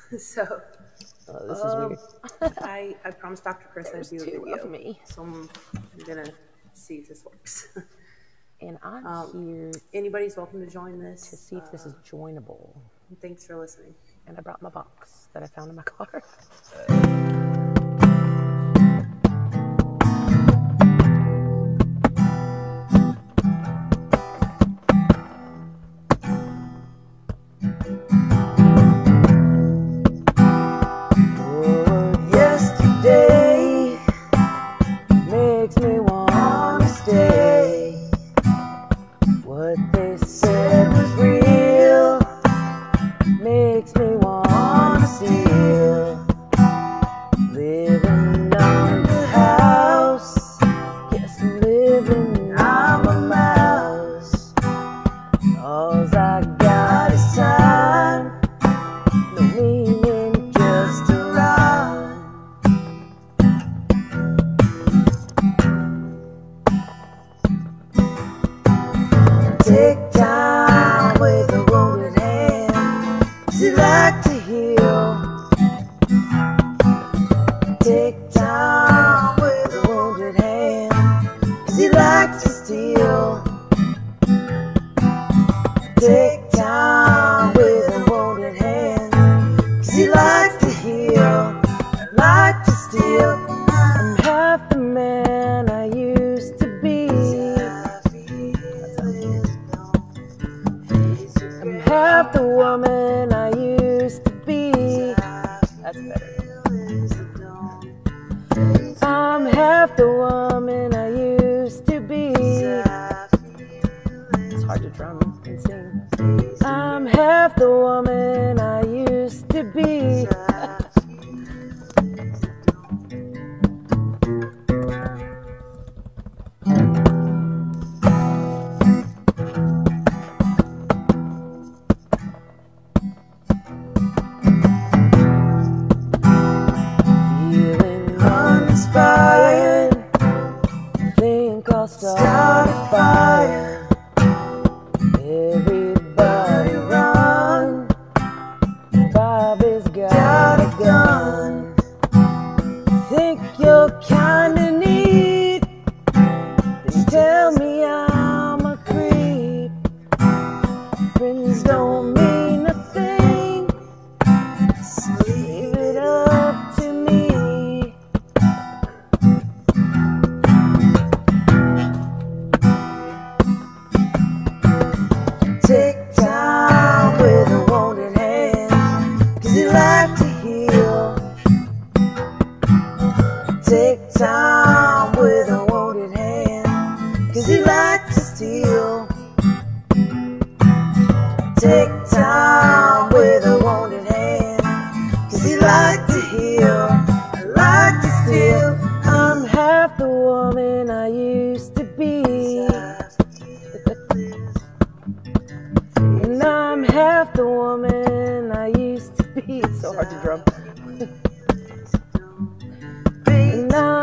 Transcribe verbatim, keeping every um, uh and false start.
So, Oh, this um, is weird. I, I promised Doctor Chris I'd do a two video. of me. So I'm gonna see if this works. And I'm Um, here Anybody's welcome to join this. to see if this is joinable. Thanks for listening. And I brought my box that I found in my car. Oh, yesterday makes me wanna stay. What they said was real makes me wanna steal. Living under the house, guess I'm living, I'm a mouse. All's I got is time, no meaning, just a rhyme. Take time with a wounded hand, 'cause you like to heal. Take time with a wounded hand, 'cause you like to steal. Take time with a wounded hand, 'cause you like to heal. I like to steal. I'm half the man I used to be. I'm half the woman I used to be. That's better. I'm half the woman I used to be. It's hard to drum and sing. I'm half the woman I used to be. Feeling uninspired, think I'll start a fire. Everybody run, Bobby's got a gun. Think you're kinda neat, then tell me I'm a creep. Friends don't mean a thing, so leave it up to me. Take time with a wounded hand, 'cause you like to heal. Take time with a wounded hand, 'cause you like to steal. Take time with a wounded hand, 'cause you like to heal. I like to steal. I'm half the woman I used to be. And I'm half the woman I used to be. It's so hard to drum. And I'm